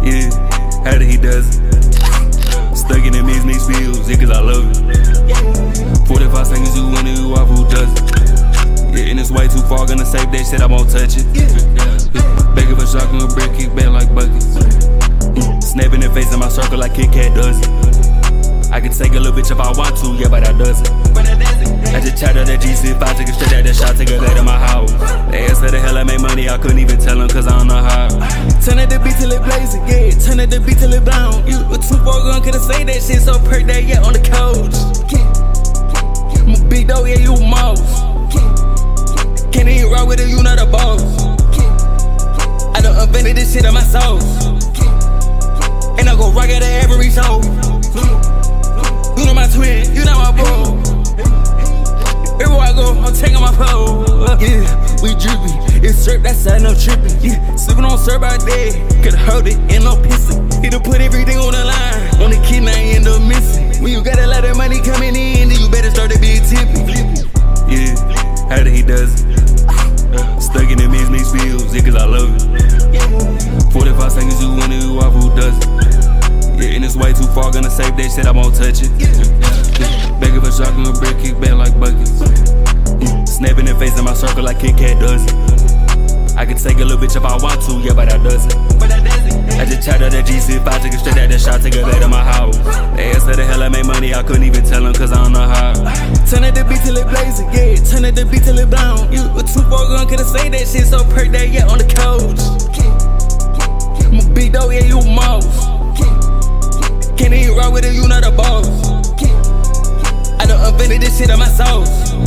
Yeah, how did he does it? Stuck in them mixed fields, yeah, cause I love it. 45 seconds, you win it, you off, who does it? Yeah, and it's way too far, gonna save that shit, I won't touch it. Begging for shocking a brick, kick back like buckets. Snapping the face in my circle like Kit Kat does it. I can take a little bitch if I want to, yeah, but I doesn't. I just chatted that GC5, took it straight out that shot, take it back to my house. They asked how the hell I make money, I couldn't even tell them cause I don't know how. Turn at the beat till it blazing, yeah, turn at the beat till it blown. You a 2-4 gun, couldn't say that shit, so perk that, yeah, on the couch. I'm a big dog, yeah, you a mouse. Can't even rock with it, you not a boss. I done invented this shit on my sauce. And I go rock at every show. You know my twin, you know my bro. Everywhere I go, I'm taking my pole. Yeah, we drippin'. It's syrup, that side no trippin'. Yeah, sippin' on syrup out there. Could hold it and no pissin'. He done put everything on the line. On the kid, now I end up missing. When you got a lot of money coming in, then you better start to be tipping. Yeah, how did he does it? Stuck in them mixed fields, yeah, cause I love it. 45 seconds, you win it, you off, who does it? Yeah, and it's way too far, gonna save that shit, I won't touch it. Begging for shocking a brick, kick back like buckets. Snapping the face in my circle like Kit Kat does it. I can take a little bitch if I want to, yeah, but I doesn't. I just chatted that GC5, took it straight out that shot, take it back to my house. They asked how the hell I make money, I couldn't even tell them cause I don't know how. Turn at the beat till it blazing, yeah, turn at the beat till it blown. You a 2-4 gun, couldn't say that shit, so perk that, yeah, on the couch. I'm a big dog, yeah, you a mouse. Can't even rock with it, you not a boss. I done invented this shit on my sauce.